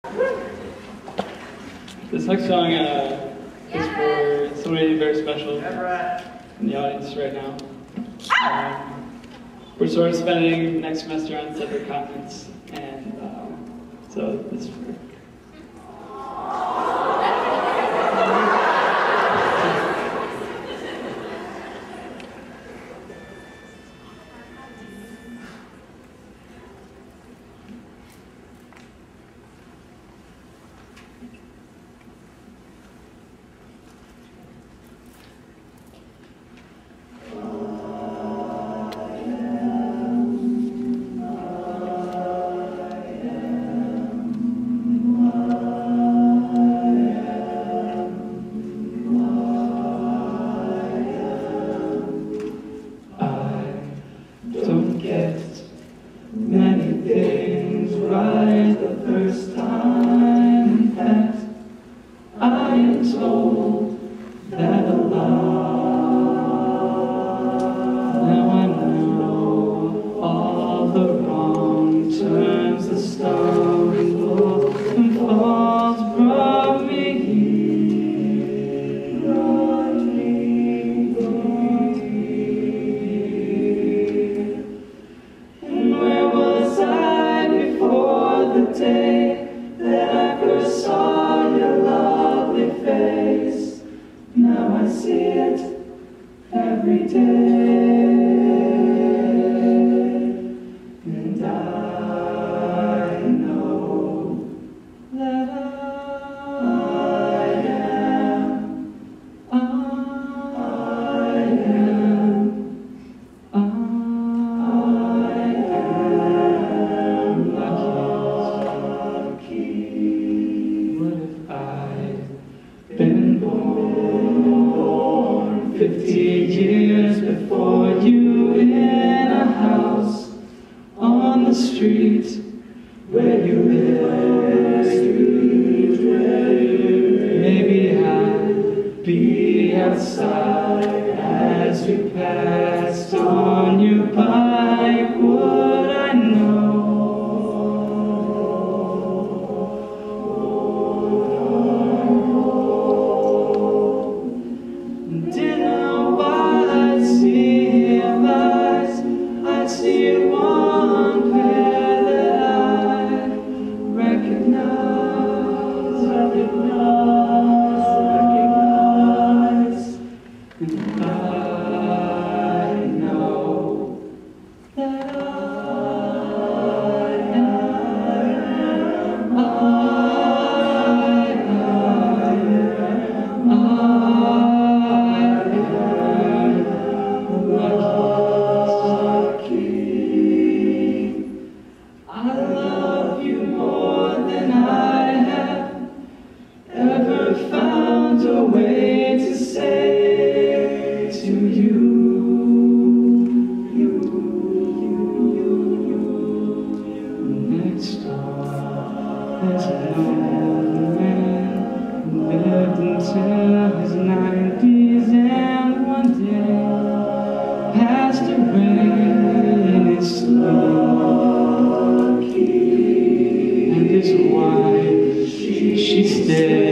This next song is for somebody very special in the audience right now. We're sort of spending next semester on separate continents, and so this is for... Many things right the first time. In fact, I am told that a lot. Now I know all the wrong turns, the stumbles and falls brought me here, brought me here. And where was I before the day that I first saw your lovely face? Now I see it every day, and I know that I am lucky. What if I'd been born 50 years before you, in a house on the street where you live? Maybe I'd be outside as you passed on your bike. Would I know? Did nobody see your eyes? I'd see one pair that I recognize. And I know that I am lucky. I love you more than I have ever found a way to say to you. Next door, there's an old man who lived until his 90s, and one day passed away in his sleep. And his wife, she stayed